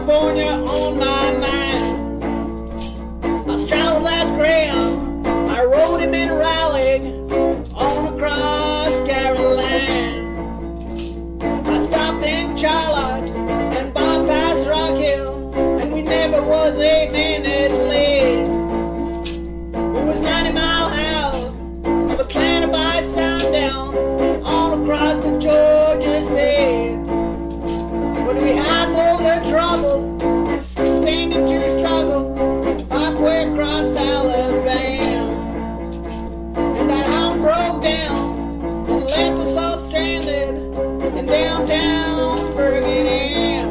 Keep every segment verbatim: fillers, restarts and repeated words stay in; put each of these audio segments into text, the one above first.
California on my mind. I straddled that ground, I rode him in Raleigh, on across Carolina. I stopped in Charlotte and bypassed Rock Hill, and we never was a minute late. We was ninety mile out of Atlanta by sundown, all across the Georgia state. But we had more than trouble, continued to struggle, halfway across Alabama. And that hound broke down and left us all stranded in downtown Birmingham.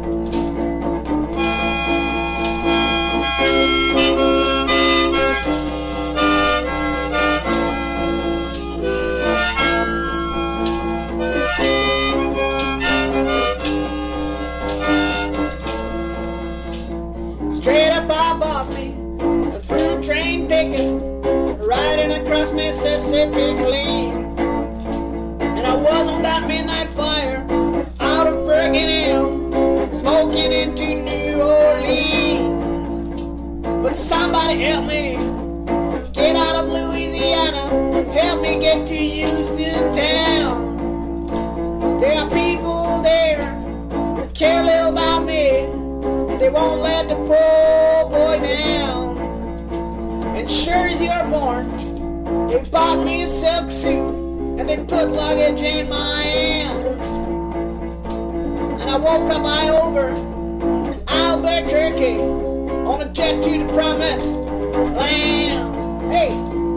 Straight up I bought me a through train ticket, riding across Mississippi clean. And I was on that midnight flyer out of Birmingham, smoking into New Orleans. But somebody help me get out of Louisiana, help me get to Houston town. There are people there that care little about me, they won't let the poor boy down. And sure as you're born, they bought me a silk suit and they put luggage in my hands. And I woke up high over in Albuquerque on a jet to the promised land. Hey!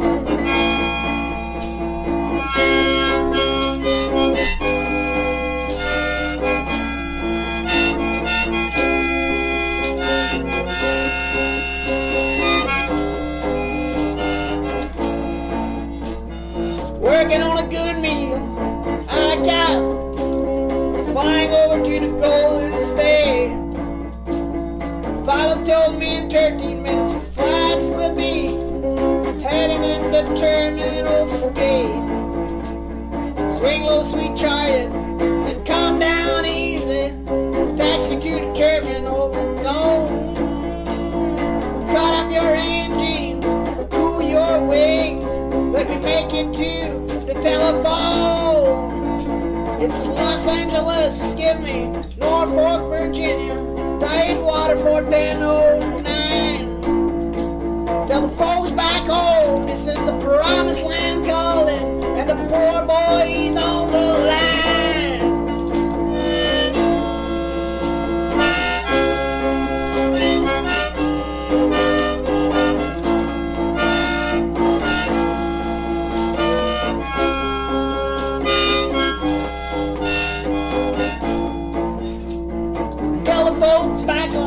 Working on a good meal, I got flying over to the Golden State. Pilot told me in thirteen minutes flight will be heading into Terminal State. Swing low, sweet chariot, and come down easy. Taxi to the terminal zone. Cut up your engines, cool your wings. Let me make it to the telephone. It's Los Angeles, give me Norfolk, Virginia, Tidewater for ten oh nine. Tell the folks back home, this is the promised land calling, and the poor boy, he's on the line. Folks back